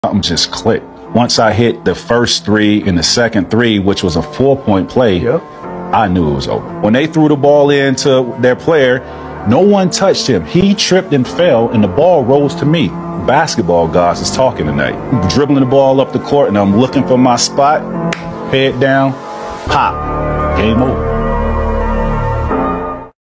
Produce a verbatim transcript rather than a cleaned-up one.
Something just clicked. Once I hit the first three and the second three, which was a four-point play, yep. I knew it was over. When they threw the ball into their player, no one touched him. He tripped and fell, and the ball rose to me. Basketball gods is talking tonight. I'm dribbling the ball up the court, and I'm looking for my spot. Head down, pop. Game over.